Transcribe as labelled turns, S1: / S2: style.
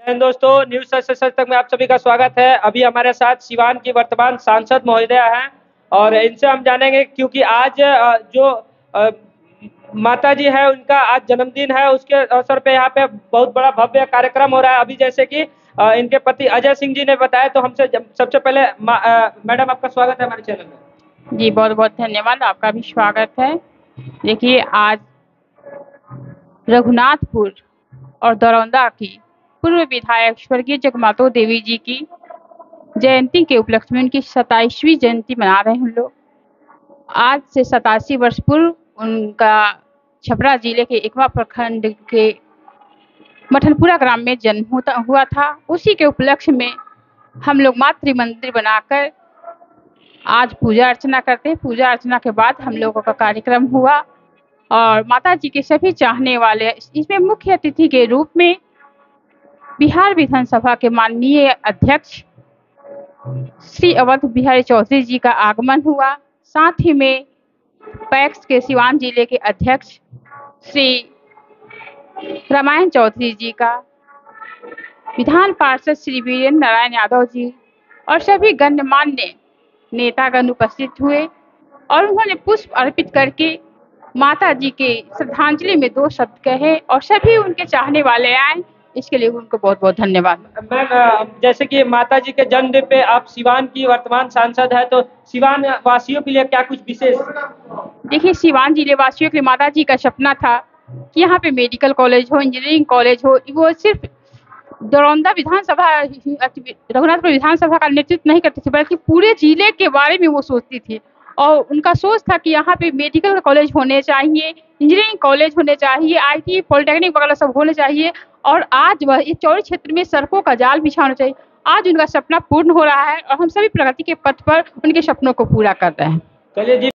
S1: दोस्तों, न्यूज सच से सच तक में आप सभी का स्वागत है। अभी हमारे साथ सिवान की वर्तमान सांसद महोदया हैं और इनसे हम जानेंगे क्योंकि आज जो माता जी है उनका आज जन्मदिन है। उसके अवसर पे यहाँ पे बहुत बड़ा भव्य कार्यक्रम हो रहा है। अभी जैसे कि इनके पति अजय सिंह जी ने बताया, तो हमसे सबसे पहले मैडम आपका स्वागत है हमारे चैनल में।
S2: जी बहुत बहुत धन्यवाद, आपका भी स्वागत है। देखिए, आज रघुनाथपुर और दरौंदा की पूर्व विधायक स्वर्गीय जगमातो देवी जी की जयंती के उपलक्ष्य में उनकी 27वीं जयंती मना रहे हैं हम लोग। आज से 87 वर्ष पूर्व उनका छपरा जिले के एकमा प्रखंड के मठनपुरा ग्राम में जन्म हुआ था। उसी के उपलक्ष्य में हम लोग मातृ मंदिर बनाकर आज पूजा अर्चना करते हैं। पूजा अर्चना के बाद हम लोगों का कार्यक्रम हुआ और माता जी के सभी चाहने वाले इसमें मुख्य अतिथि के रूप में बिहार विधानसभा के माननीय अध्यक्ष श्री अवध बिहारी चौधरी जी का आगमन हुआ। साथ ही में पैक्स के सिवान जिले के अध्यक्ष श्री रामायण चौधरी जी का, विधान पार्षद श्री वीरेंद्र नारायण यादव जी और सभी गणमान्य नेतागण उपस्थित हुए और उन्होंने पुष्प अर्पित करके माता जी के श्रद्धांजलि में 2 शब्द कहे और सभी उनके चाहने वाले आए। इसके लिए उनको बहुत बहुत धन्यवाद।
S1: मैम, जैसे कि माता जी के जन्मदिन पे आप सिवान की वर्तमान सांसद है, तो सिवान वासियों के लिए क्या कुछ विशेष?
S2: देखिए, सिवान जिले वासियों के लिए माता जी का सपना था कि यहाँ पे मेडिकल कॉलेज हो, इंजीनियरिंग कॉलेज हो। वो सिर्फ दरौंदा विधानसभा, रघुनाथपुर विधानसभा का नेतृत्व नहीं करती थी, बल्कि पूरे जिले के बारे में वो सोचती थी। और उनका सोच था कि यहाँ पे मेडिकल कॉलेज होने चाहिए, इंजीनियरिंग कॉलेज होने चाहिए, IT पॉलिटेक्निक वगैरह सब होने चाहिए। और आज वह इस चौड़ी क्षेत्र में सड़कों का जाल बिछाना चाहिए। आज उनका सपना पूर्ण हो रहा है और हम सभी प्रगति के पथ पर उनके सपनों को पूरा कर रहे हैं।
S1: चलिए जी।